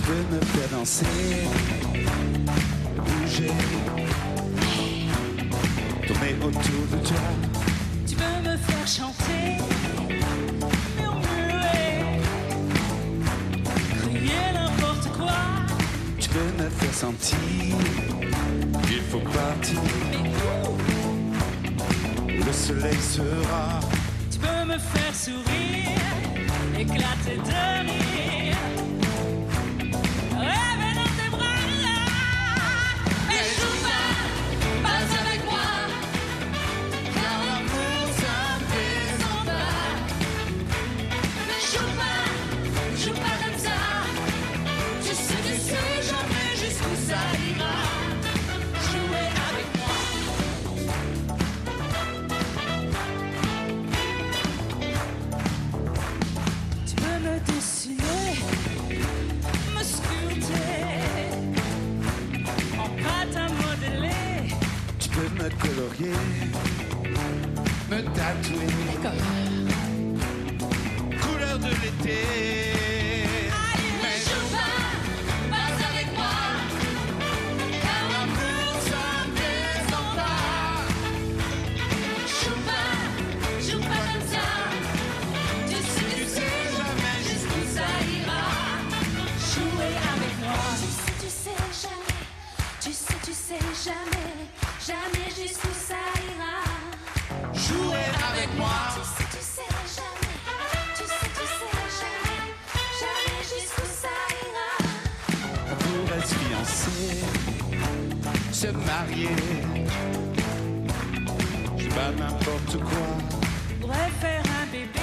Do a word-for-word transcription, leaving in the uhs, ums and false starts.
peux me faire danser, bouger, tourner autour de toi. Tu peux me faire chanter, murmurer, crier n'importe quoi. Tu peux me faire sentir qu'il faut partir. Mais où? Le soleil sera. Tu peux me faire sourire, éclater de rire, rêver dans tes bras. Mais joue pas, pas avec moi, car l'amour ça me descend pas. Joue pas, joue pas comme ça. Tu sais, tu sais jamais jusqu'où ça ira. Jouer avec moi. Tu peux me dessiner, me sculpter, en pâte à modeler. Tu peux me colorier, me tatouer. Couleur de l'été. Mais joue pas, pas avec moi, car l'amour ça me descend pas. Joue pas, joue pas comme ça. Tu sais, tu sais jamais jusqu'où ça ira. Jouer avec moi. Tu sais, tu sais jamais. Tu sais, tu sais jamais. Jamais jusqu'où ça ira. Jouer avec moi. Tu sais, tu sais jamais. Tu sais, tu sais jamais. Jamais jusqu'où ça ira. On pourrait se fiancer, se marier. Je sais pas n'importe quoi. On pourrait faire un bébé.